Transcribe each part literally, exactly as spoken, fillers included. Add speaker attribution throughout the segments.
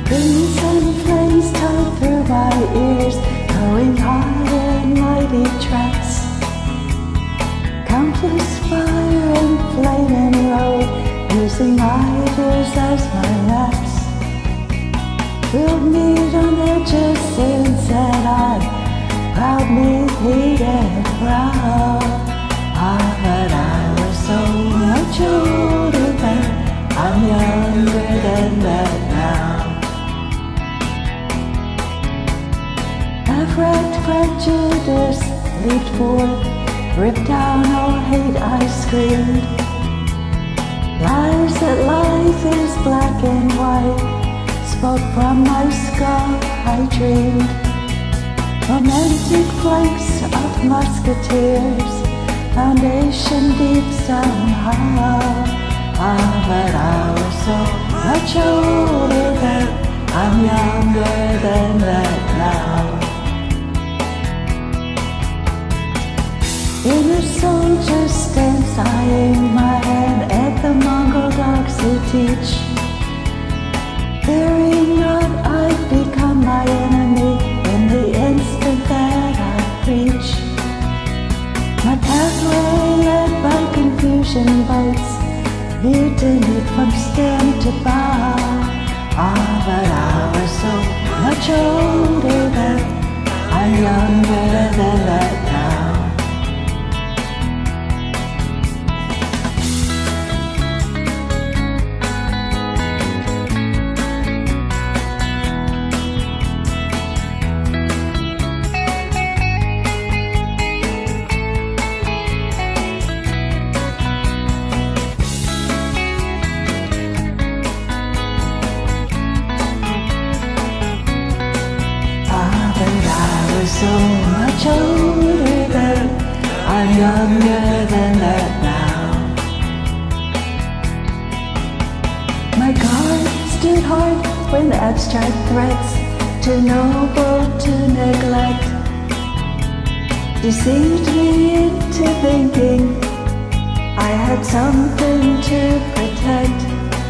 Speaker 1: Winds and flames tied through my ears, going high in mighty trance. Countless fire and flaming road, using ideas as my maps. Filled me on edges since that I proudly pleaded proud. Ah, but I was so much older then, I'm younger than that now. Affect prejudice leaped forth, ripped down all hate I screamed. Lies that life is black and white, spoke from my skull I dreamed. Romantic flanks of musketeers, foundation deep somehow. Ah, but I was so much older then, I'm younger than that now. Inner soldier stands eyeing my hand at the Mongol dogs who teach, fearing not I'd become my enemy in the instant that I preach. My pathway led by confusion boats, mutiny from stem to bow. Ah, but I was so much older then, I'm younger than that now. So much older then, I'm younger than that now. My guard stood hard when abstract threats, too noble to neglect, deceived me into thinking I had something to protect.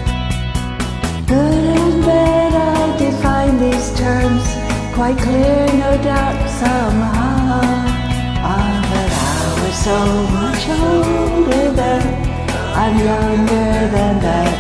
Speaker 1: Good and bad, I define these terms, quite clear, no doubt, somehow. Ah, but I was so much older then, I'm younger than that